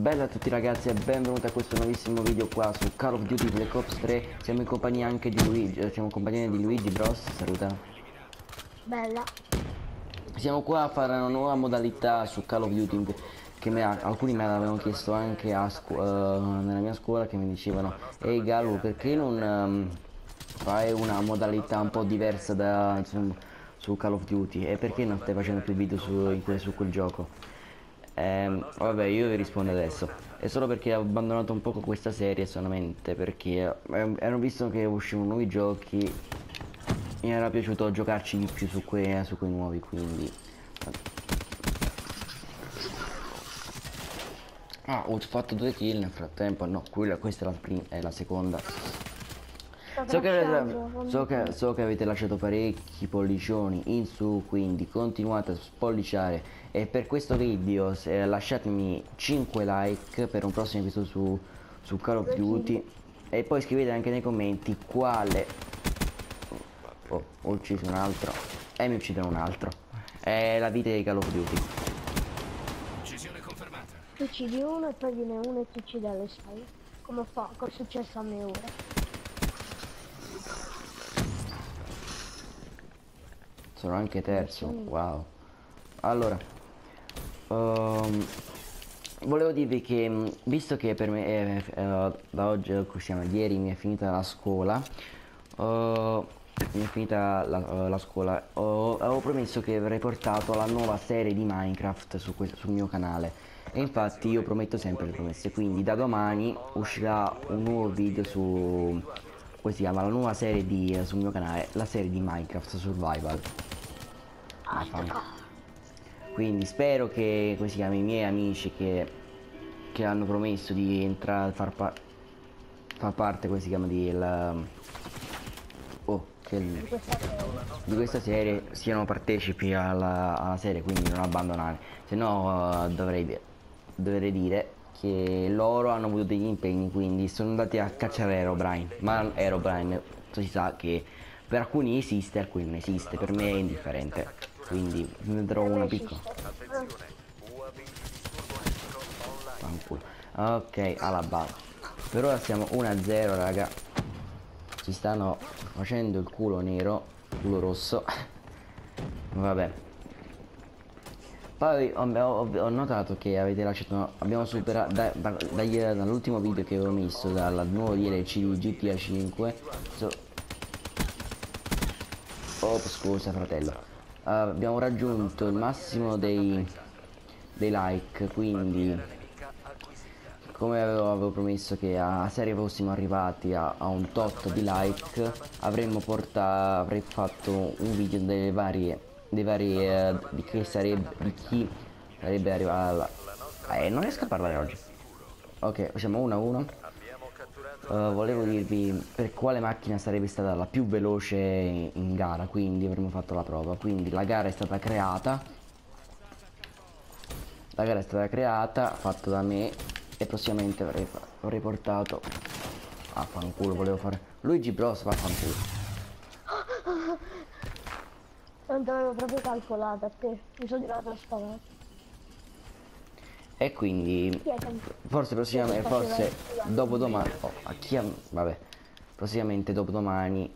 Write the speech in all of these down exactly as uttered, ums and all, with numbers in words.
Bella a tutti ragazzi e benvenuti a questo nuovissimo video qua su Call of Duty Black Ops tre. Siamo in compagnia anche di Luigi, eh, siamo in compagnia di Luigi Bros, saluta. Bella. Siamo qua a fare una nuova modalità su Call of Duty che me, alcuni me l'avevano chiesto anche a scu uh, nella mia scuola, che mi dicevano: ehi Gallo, perché non um, fai una modalità un po' diversa da, insomma, su Call of Duty, e perché non stai facendo più video su, in que su quel gioco? Eh, vabbè, io vi rispondo adesso. È solo perché ho abbandonato un poco questa serie, solamente perché eh, ero visto che uscivano nuovi giochi, mi era piaciuto giocarci di più su, que su quei nuovi, quindi ah, ho fatto due kill nel frattempo. No, quella, questa è la, prima, è la seconda. So che, avete, so, che, so che avete lasciato parecchi pollicioni in su, quindi continuate a spolliciare, e per questo video se, lasciatemi cinque like per un prossimo episodio su, su Call of Duty, e poi scrivete anche nei commenti quale... Oh, ho ucciso un altro e mi uccidono un altro. È la vita di Call of Duty. Uccisione confermata. Tu uccidi uno e poi viene uno e ti uccide alle spalle. Come fa? Cosa è successo a me ora? Sono anche terzo, wow. Allora, um, volevo dirvi che, visto che per me eh, eh, da oggi, siamo ieri, mi è finita la scuola, uh, mi è finita la, la scuola, uh, avevo promesso che avrei portato la nuova serie di Minecraft su questo, sul mio canale, e infatti io prometto sempre le promesse, quindi da domani uscirà un nuovo video su... come si chiama, la nuova serie di, eh, sul mio canale, la serie di Minecraft Survival. Quindi spero che, come si chiama, i miei amici che, che hanno promesso di entrare, far, pa far parte, come si chiama, di, la, oh, che il, di questa serie, siano partecipi alla, alla serie, quindi non abbandonare, se no uh, dovrei, dovrei dire che loro hanno avuto degli impegni, quindi sono andati a cacciare Herobrine, ma Herobrine si sa che per alcuni esiste, alcuni non esiste, per me è indifferente, quindi ne darò una piccola. Ok, alla base. Per ora siamo uno a zero raga, ci stanno facendo il culo nero, culo rosso. Vabbè. Poi ho, ho, ho notato che avete lasciato, abbiamo superato da, da, da, dall'ultimo video che avevo messo, dal nuovo D L C di G T A cinque. So, oh scusa fratello, uh, abbiamo raggiunto il massimo dei, dei like, quindi come avevo, avevo promesso che a serie fossimo arrivati a, a un tot di like, avremmo portato, avrei fatto un video delle varie, dei vari, eh, di che sarebbe, di chi sarebbe arrivato alla... Eh, non riesco a parlare oggi. Ok, facciamo uno a uno. Uh, volevo dirvi per quale macchina sarebbe stata la più veloce in gara, quindi avremmo fatto la prova. Quindi la gara è stata creata, la gara è stata creata, fatta da me, e prossimamente avrei, avrei portato a ah, fanculo, volevo fare Luigi Bros, va a fanculo. Non ti avevo proprio calcolato, a te mi sono tirato a sparare. E quindi forse prossimamente, forse dopodomani, oh, a chi ha, vabbè, prossimamente dopodomani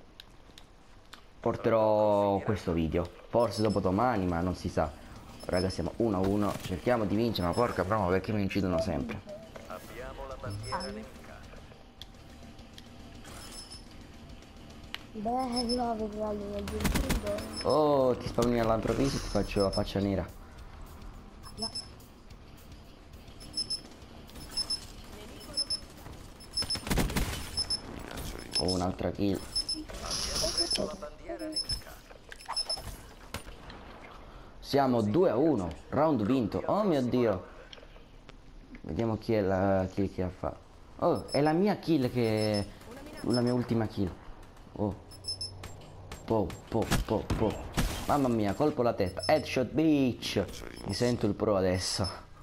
porterò questo video, forse dopodomani, ma non si sa. Raga, siamo uno a uno, cerchiamo di vincere, ma porca broma, perché mi incidono sempre. Abbiamo la bandiera nemica. Bello, vedrai. Oh, ti spawni all'improvviso e ti faccio la faccia nera. No. Oh, un'altra kill. Siamo due a uno, round vinto. Oh mio dio. Vediamo chi è la kill che ha fatto. Oh, è la mia kill che... la mia ultima kill. Oh. Po, po, po, po. Mamma mia, colpo alla testa. Headshot bitch. Mi sento il pro adesso.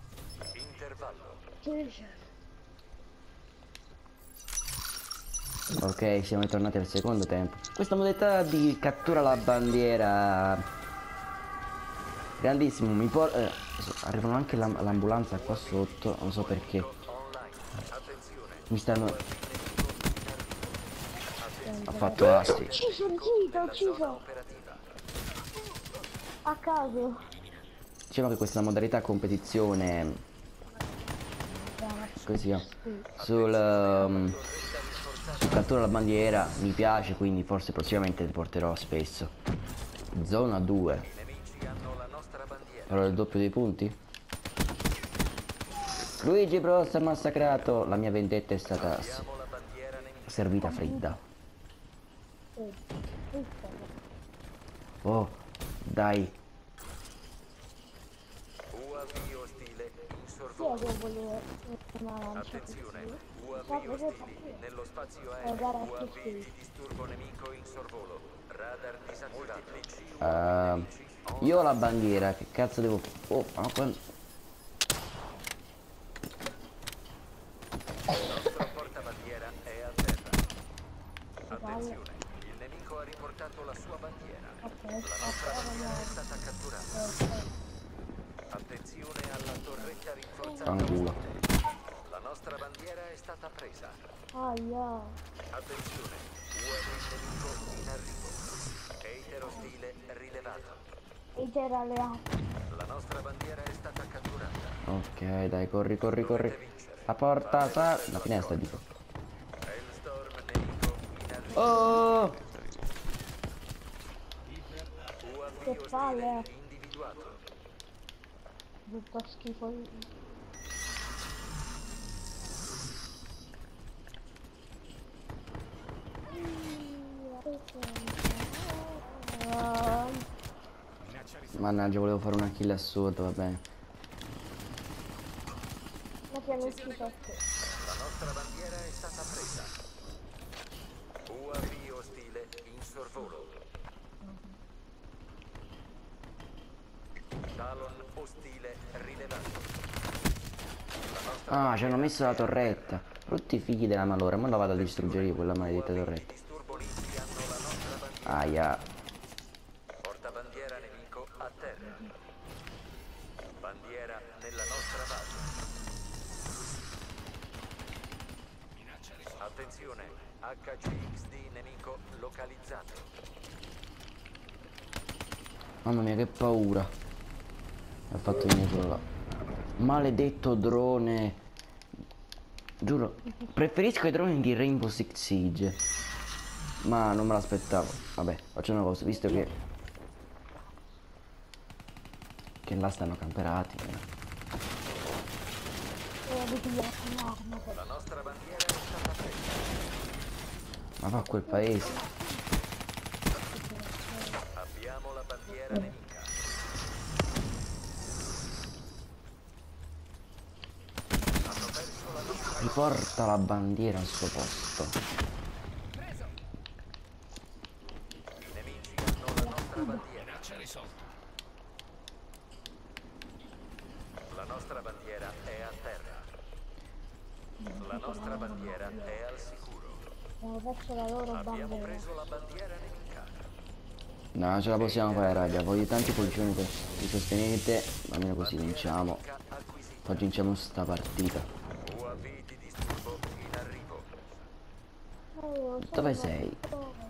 Ok, siamo tornati al secondo tempo. Questa modalità di cattura la bandiera grandissimo, mi por eh, arrivano anche l'am- l'ambulanza qua sotto, non so perché. Mi stanno... Ha fatto asti. Ucciso, ucciso, ucciso. A caso. Diciamo che questa modalità competizione, così, sul, um, sul cattura la bandiera mi piace, quindi forse prossimamente li porterò spesso. Zona due. Però il doppio dei punti. Luigi Bros ha massacrato. La mia vendetta è stata servita fredda. Oh, dai. Attenzione, U A V ostili nello spazio aereo. U A V di disturbo nemico in sorvolo. Radar disattivato. Uh, io ho la bandiera, che cazzo devo... Oh, ma quando... Il nostro portabandiera è a terra. Attenzione, il nemico ha riportato la sua bandiera. La nostra bandiera è stata catturata. Attenzione alla torretta rinforzata. Fanculo. La nostra bandiera è stata presa. Aia. Attenzione, U A V nemico in arrivo. Hater ostile rilevato. Ed era alleato. La nostra bandiera è stata catturata. Ok, dai, corri, corri, corri. La porta, sa... La finestra, dico. Hailstorm nemico in arrivo. Oh! U A V Che palle. ostile individuato. Brutto schifo. Mannaggia, volevo fare una kill assurda, va bene. Ma ti hanno ucciso a te. La nostra bandiera è stata presa. U A V ostile in sorvolo. Talon ostile rilevato. La nostra Ah, ci hanno messo la torretta. Brutti figli della malora, ma la vado a distruggere io quella maledetta torretta. disturbonisti hanno la nostra bandiera. Aia. Portabandiera nemico a terra. Bandiera nella nostra base. Attenzione, H C X D nemico localizzato. Mamma mia, che paura. Ha fatto venire quello là. Maledetto drone. Giuro, preferisco i droni di Rainbow Six Siege. Ma non me l'aspettavo. Vabbè, faccio una cosa, visto che Che là stanno camperati. La nostra bandiera è stata presa. Ma va a quel paese. Abbiamo la bandiera nemica. Hanno perso la nostra. Riporta la bandiera al suo posto. I nemici hanno la nostra bandiera. La nostra bandiera è a terra. La nostra bandiera è al sicuro. Hanno perso la loro Abbiamo bandiera. preso la bandiera nemica. No, ce la possiamo fare, raga. Voglio tanti pollicioni che mi sostenete. Almeno così vinciamo. Oggi vinciamo sta partita. U A V di disturbo in arrivo. Oh, Dove sono una sei? pistola.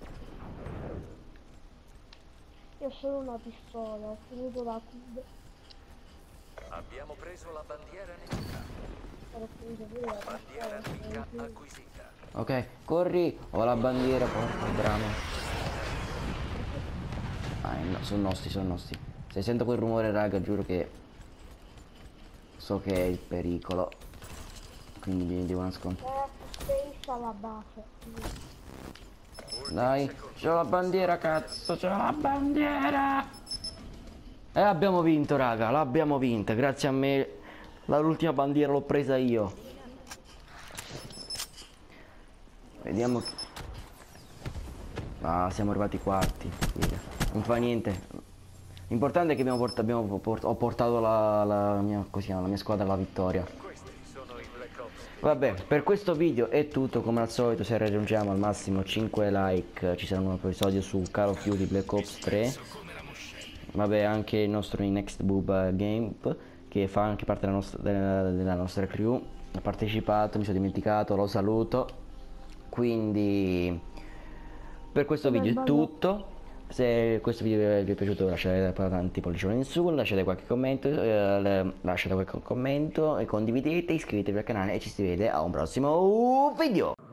Io ho solo una pistola, ho finito la cube. Abbiamo preso la bandiera nemica. Ho finito pure la Bandiera pistola. nemica acquisita. Ok, corri. Ho la bandiera, porca brama. Ah, no, sono nostri, sono nostri. Se sento quel rumore, raga, giuro che so che è il pericolo. Quindi mi devo nascondere. Eh, space alla base. Dai, c'ho la bandiera, cazzo, c'ho la bandiera. E abbiamo vinto, raga, l'abbiamo vinta. Grazie a me, l'ultima bandiera l'ho presa io. Vediamo. Ah, siamo arrivati quarti. Non fa niente. L'importante è che abbiamo port abbiamo port ho portato la, la, mia, così, la mia squadra alla vittoria. Questi sono i Black Ops. Vabbè, per questo video è tutto. Come al solito, se raggiungiamo al massimo cinque like ci sarà un nuovo episodio su Call of Duty Black Ops tre. vabbè, anche il nostro Next Boob Game, che fa anche parte della nostra, della, della nostra crew, ha partecipato, mi sono dimenticato, lo saluto. Quindi per questo video è tutto. Se questo video vi è piaciuto lasciate tanti pollicioni in su, lasciate qualche commento, eh, lasciate qualche commento e condividete, iscrivetevi al canale e ci si vede a un prossimo video.